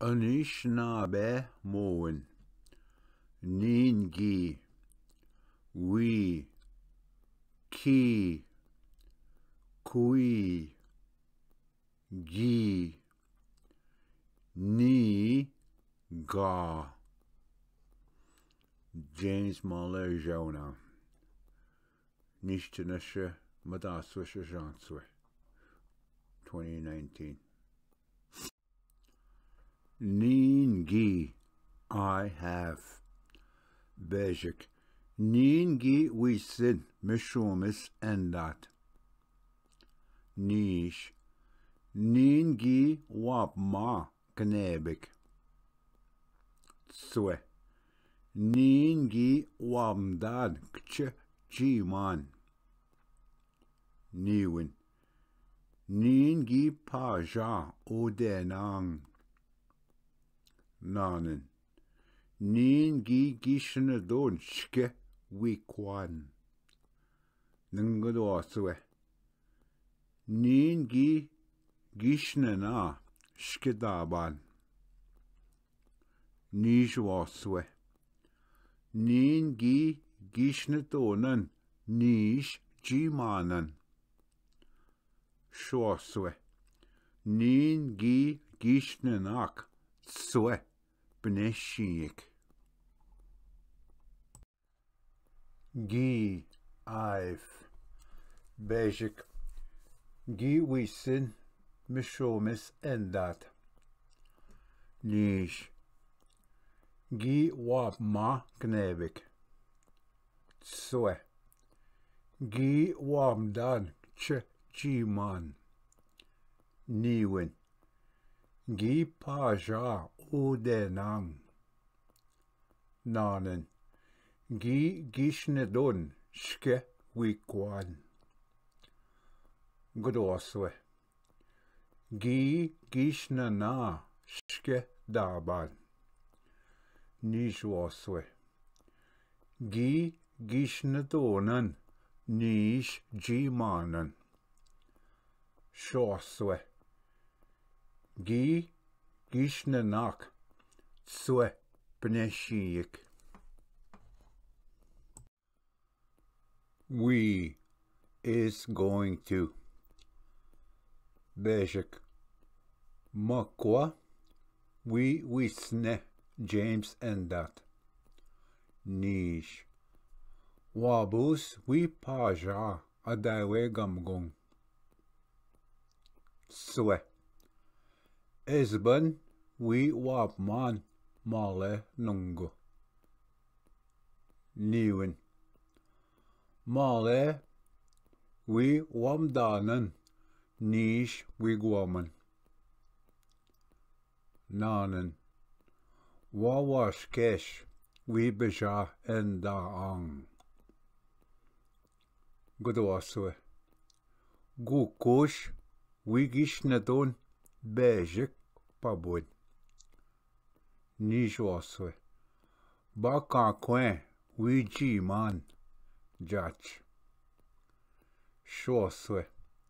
Anishinaabemowin, niin kwii, kwii, nii James Muller Jonah. Nishtinashe Madaswisha Janswe 2019. Niin I have. Bejik. Niin we sin mishomis endat. Nish. Niin wap ma knebik. Tswe. Niin wamdad kche man. Niwin. Niin pa ja odenang. Nanen. Niin gishnadon shke wikwan. Nungadoswe. Niin gishnana shkedaban. Nishwaswe. Niin gishnatonan nish jimanan. Shwaswe. Niin gishnanak tswe bneshik. I've. Bejik. Wisin mishomis endat. Nish. Wap ma knebik. Tswe. Wamdan jiman. Niwin. Pa ja odenang. Nanen. Gishnedon shke wikwan. Godoswe. Gishnana shke daban. Nishwaswe. Gishnedonan nish jimanan. Shoswe. Gishnanak tswe pneshik. We is going to. Bejik. Makwa. We sne James endat. Nish. Wabus we paja adawe gamgong. Swe. Esban we wapman male nungo. Niwin. Male we wamdanan nish wigwaman. Nanen. Wawashkesh we beja endaang. Godoswe. Gukush we gishnadon bejik pabud. Nishwaswe. Bakakwe we jiman jach. Shwaswe.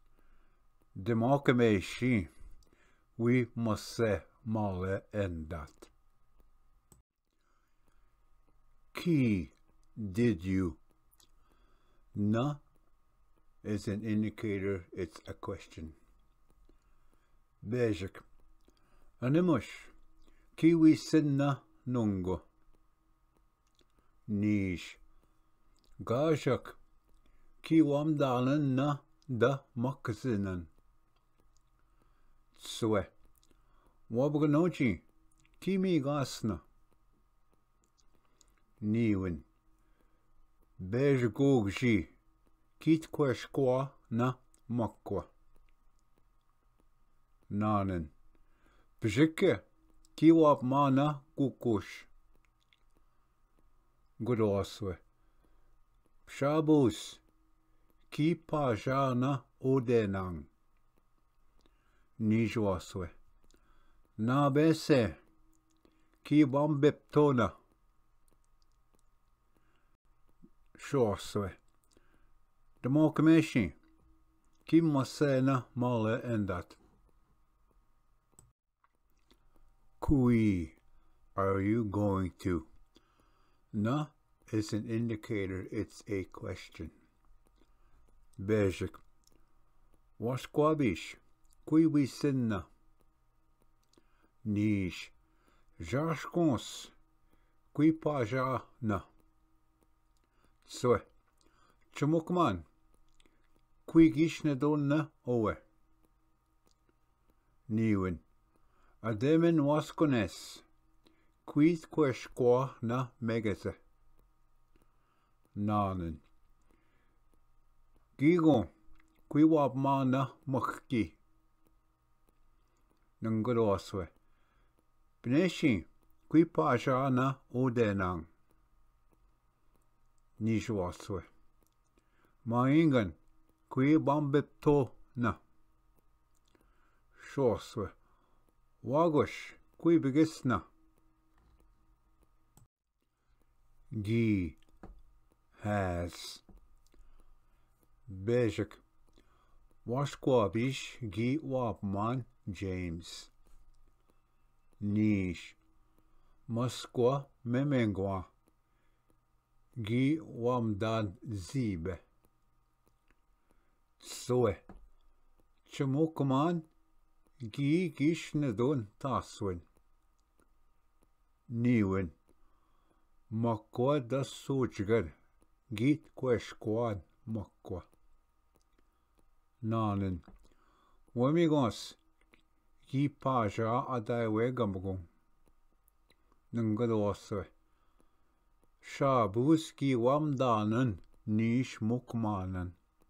Demokameshi we mase male endat. Did you? Na is an indicator, it's a question. Bejik. Animush. We sinna nungo. Nish. Gajak. Wamdalan na da makazinan. Tswe. Wabganochi. Mi gasna. Niwin. Bejgogji. Kweshkwa na makwa. Nanen. Bjike. Wap mana kukush. Godoswe. Shabus. Pajana odenang. Nijwaswe. Nabese. Bambeptona. Shoswe. Demokameshi. Masena male endat. Kwii are you going to? Na is an indicator it's a question. Basic. Wasquabish. Kwii we sinna. Nish. Jarskons. Kwii pa ja na. Swe. Chumukman. Kwii gish na don na owe. Niwin. Ademen waskones. Kwii kweshkwa na megase. Nanen. Gigon. Kwii wab ma na mukki. Nunguroswe. Bneshi. Kwii pa ja na odenang. Nishwaswe. Maingan. Kwii bambipto na. Shoswe. Wagosh. Kwii bigisna. Gi. Has. Basic. Wasquabish. Gi wabman. James. Nish. Musqua memengwa. Gi wamdan zibe. Soe. Chumukuman. Gi gish nadon taswin. Niwin. Makwa da sojgar. Git kweshkwad makwa. Nanen. Wamigos. Gi paja adaiwe gamgong. Nungadoswe. Shabus gi wamdanen. Nish mukmanen.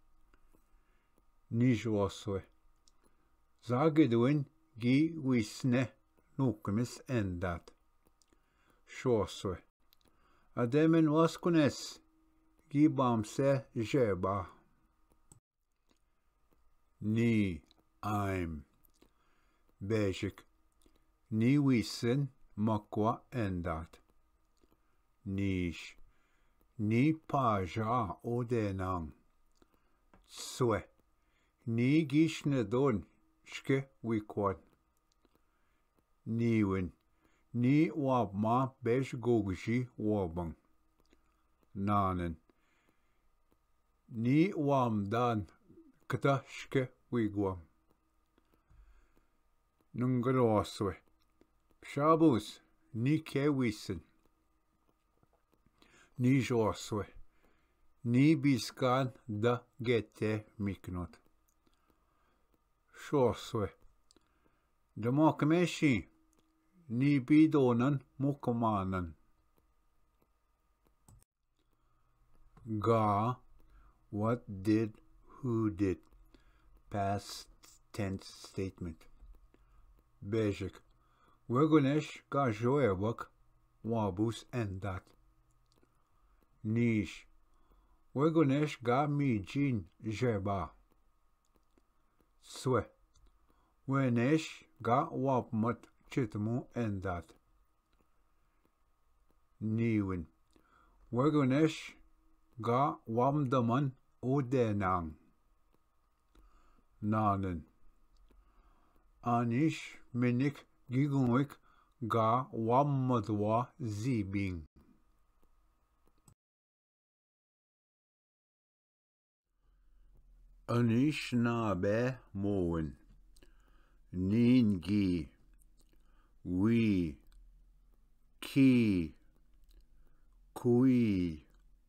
Nishwaswe. Zagedwin gi wisne nukemis endat. Shoswe. Ademen waskunes. Gi bamse jeba. Ni I'm. Basic. Ni wisen makwa endat. Nish. Ni paja odenang. Swe. Ni gishnedon. Shke wikwad. Niwin. Ni wabma besh gogji wabang. Nanen. Ni wamdan kta shke wigwam. Nungaroswe. Shabus. Ni ke wisen. Ni joswe. Ni biskan da gete miknot. Shoswe. Demokameshi. Ni bidonan mukamanan. Ga. What did, who did. Past tense statement. Basic. Wegunesh ga joewak. Wabus endat. Nish. Wegunesh ga mijin jeba. Swe. Wenesh ga wapmat chitmu endat. Niwin. Wegunesh ga wamdaman odenang. Nanen. Anish minik gigunwik ga wammadwa zibing. Anishinaabemowin. Niin kwii kwii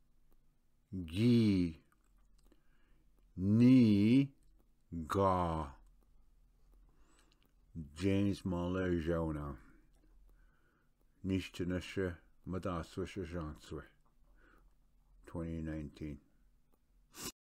gi ni ga. James Malayjona. Nishtanashe Madaswisha Janswe. 2019.